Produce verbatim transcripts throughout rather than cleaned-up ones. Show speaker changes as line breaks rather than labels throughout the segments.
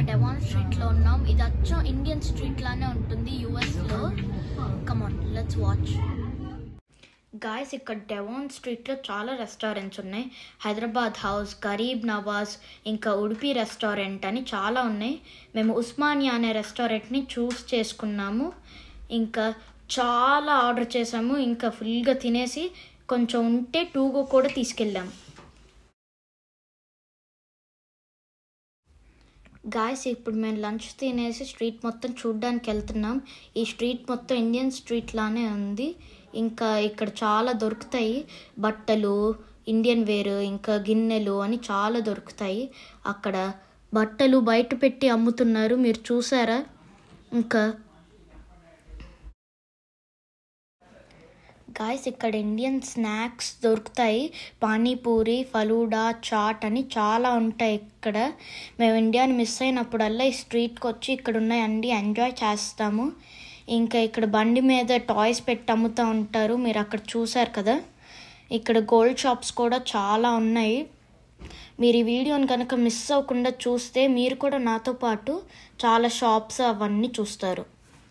Devon స్ట్రీట్లో ఉన్నాం. ఇది అచ్చం ఇండియన్ స్ట్రీట్ లానే ఉంటుంది యూఎస్లో. Come on let's watch. గాయస్, ఇక్కడ డెవాన్ స్ట్రీట్లో చాలా రెస్టారెంట్స్ ఉన్నాయి. హైదరాబాద్ హౌస్, గరీబ్ నవాజ్, ఇంకా ఉడిపి రెస్టారెంట్ అని చాలా ఉన్నాయి. మేము ఉస్మానియా అనే రెస్టారెంట్ని చూస్ చేసుకున్నాము. ఇంకా చాలా ఆర్డర్ చేసాము. ఇంకా ఫుల్గా తినేసి కొంచెం ఉంటే టూగో కూడా తీసుకెళ్ళాము. గాయస్, ఇప్పుడు మేము లంచ్ తినేసి స్ట్రీట్ మొత్తం చూడడానికి వెళ్తున్నాం. ఈ స్ట్రీట్ మొత్తం ఇండియన్ స్ట్రీట్ లానే ఉంది. ఇంకా ఇక్కడ చాలా దొరుకుతాయి, బట్టలు, ఇండియన్ వేర్, ఇంకా గిన్నెలు అని చాలా దొరుకుతాయి. అక్కడ బట్టలు బయట పెట్టి అమ్ముతున్నారు, మీరు చూసారా? ఇంకా గాయస్, ఇక్కడ ఇండియన్ స్నాక్స్ దొరుకుతాయి. పానీపూరి, ఫలూడా, చాట్ అని చాలా ఉంటాయి ఇక్కడ. మేము ఇండియాని మిస్ అయినప్పుడల్లా ఈ స్ట్రీట్కి వచ్చి ఇక్కడ ఉన్నాయండి ఎంజాయ్ చేస్తాము. ఇంకా ఇక్కడ బండి మీద టాయ్స్ పెట్టి అమ్ముతూ ఉంటారు, మీరు అక్కడ చూసారు కదా. ఇక్కడ గోల్డ్ షాప్స్ కూడా చాలా ఉన్నాయి. మీరు ఈ వీడియోని కనుక మిస్ అవ్వకుండా చూస్తే మీరు కూడా నాతో పాటు చాలా షాప్స్ అవన్నీ చూస్తారు.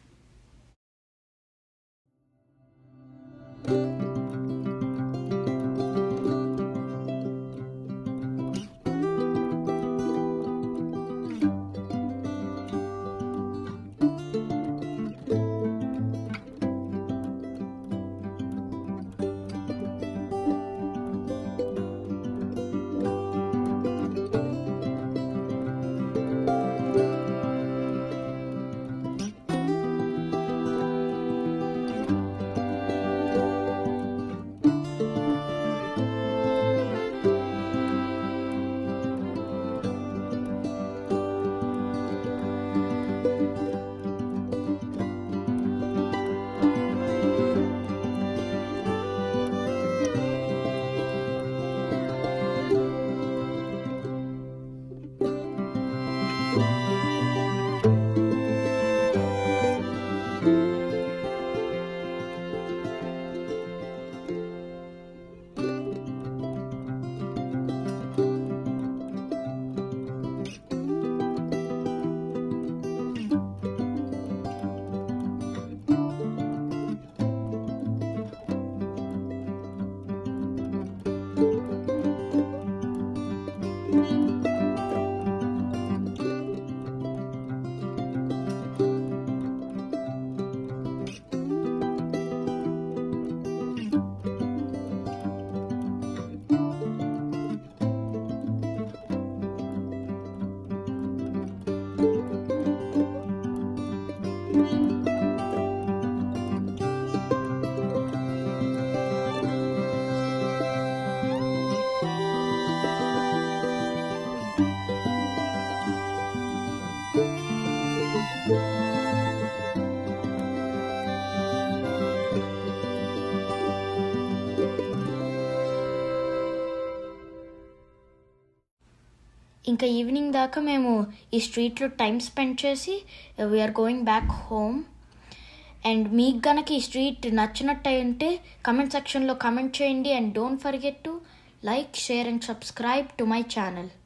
ఇంకా ఈవినింగ్ దాకా మేము ఈ స్ట్రీట్లో టైం స్పెండ్ చేసి we are going back home. And మీకు గనక ఈ స్ట్రీట్ నచ్చినట్టు ఉంటే కమెంట్ సెక్షన్లో కమెంట్ చేయండి. And don't forget to like, share and subscribe to my channel.